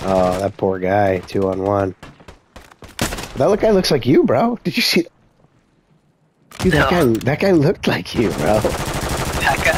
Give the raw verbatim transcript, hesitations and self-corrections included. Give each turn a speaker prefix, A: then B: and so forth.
A: Oh, that poor guy. Two on one. That guy looks like you, bro. Did you see? Dude,
B: No.
A: that guy. That guy looked like you, bro.
B: That guy?